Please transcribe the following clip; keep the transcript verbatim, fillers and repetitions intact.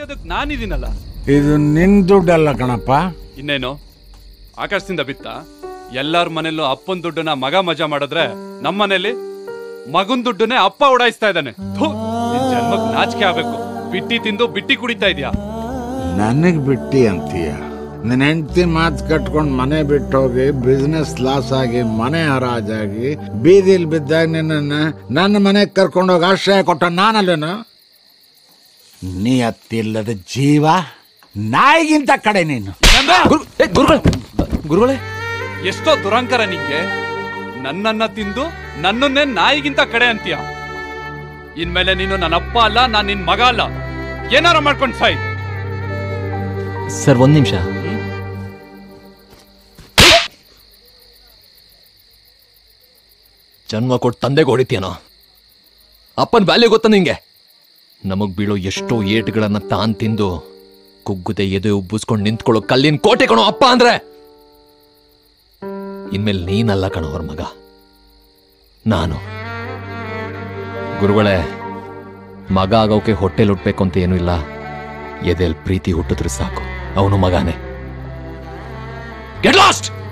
ಸಾಕೋದಕ್ಕೆ ನಾನಿದ್ದೀನಲ್ಲ. ಇದು ನಿನ್ ದುಡ್ಡಲ್ಲ ಕಣಪ್ಪ. ಇನ್ನೇನು ಆಕಾಶದಿಂದ ಬಿತ್ತ? ಎಲ್ಲಾರ ಮನೇಲೂ ಅಪ್ಪನ ದುಡ್ಡನ್ನ ಮಗ ಮಜಾ ಮಾಡಿದ್ರೆ ನಮ್ಮ ಮನೇಲಿ ಮಗನ್ ದುಡ್ಡನ್ನೇ ಅಪ್ಪ ಉಡಾಯಿಸ್ತಾ ಇದ್ದಾನೆ. ಜನ್ಮಕ್ ನಾಚಿಕೆ ಆಗ್ಬೇಕು. ಬಿಟ್ಟಿ ತಿಂದು ಬಿಟ್ಟಿ ಕುಡಿತಾ ಇದೀಯಾ? ನನಗ್ ಬಿಟ್ಟಿ ಅಂತೀಯ? ನಿನ್ನ ಹೆಂಡತಿ ಮಾತು ಕಟ್ಕೊಂಡು ಮನೆ ಬಿಟ್ಟೋಗಿ ಬಿಸ್ನೆಸ್ ಲಾಸ್ ಆಗಿ ಮನೆ ಹರಾಜಾಗಿ ಬೀದಿಲ್ ಬಿದ್ದಾಗ ನಿನ್ನ ನನ್ನ ಮನೆಗೆ ಕರ್ಕೊಂಡೋಗಿ ಆಶ್ರಯ ಕೊಟ್ಟ ನಾನಲ್ಲೇನು? ನೀ ಅತ್ತಿಲ್ಲದ ಜೀವ, ನಾಯಿಗಿಂತ ಕಡೆ ನೀನು. ಗುರುಗಳೇ, ಎಷ್ಟೋ ದುರಂಕಾರ ನಿಂಗೆ. ನನ್ನನ್ನ ತಿಂದು ನನ್ನನ್ನೇ ನಾಯಿಗಿಂತ ಕಡೆ ಅಂತೀಯ. ಇನ್ಮೇಲೆ ನೀನು ನನ್ನ ಅಪ್ಪ ಅಲ್ಲ, ನಾನ್ ನಿನ್ ಮಗ ಅಲ್ಲ. ಏನಾರ ಮಾಡ್ಕೊಂಡು ಸಾಯ್. ಸರ್ ಒಂದ್ ನಿಮಿಷ. ಜನ್ಮ ಕೊಟ್ಟು ತಂದೆಗೆ ಹೊಡಿತೀಯನೋ? ಅಪ್ಪನ ವ್ಯಾಲ್ಯೂ ಗೊತ್ತ ನಿಂಗೆ? ನಮಗ್ ಬೀಳೋ ಎಷ್ಟೋ ಏಟುಗಳನ್ನ ತಾನ್ ತಿಂದು ಕುಗ್ಗುದೆ ಎದೆ ಉಬ್ಬಿಸ್ಕೊಂಡು ನಿಂತ್ಕೊಳ್ಳೋ ಕಲ್ಲಿನ ಕೋಟೆ ಕಣೋ ಅಪ್ಪ ಅಂದ್ರೆ. ಇನ್ಮೇಲೆ ನೀನಲ್ಲ ಕಣೋ ಅವ್ರ ಮಗ, ನಾನು. ಗುರುಗಳೇ, ಮಗ ಆಗೋಕೆ ಹೊಟ್ಟೆಲ್ ಹುಟ್ಬೇಕು ಅಂತ ಏನೂ ಇಲ್ಲ. ಎದೆಲ್ ಪ್ರೀತಿ ಹುಟ್ಟಿದ್ರೆ ಸಾಕು, ಅವನು ಮಗಾನೆ. Get lost.